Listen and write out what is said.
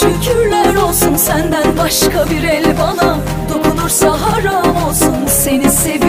şükürler olsun, senden başka bir el bana dokunursa haram olsun. Seni seviyorum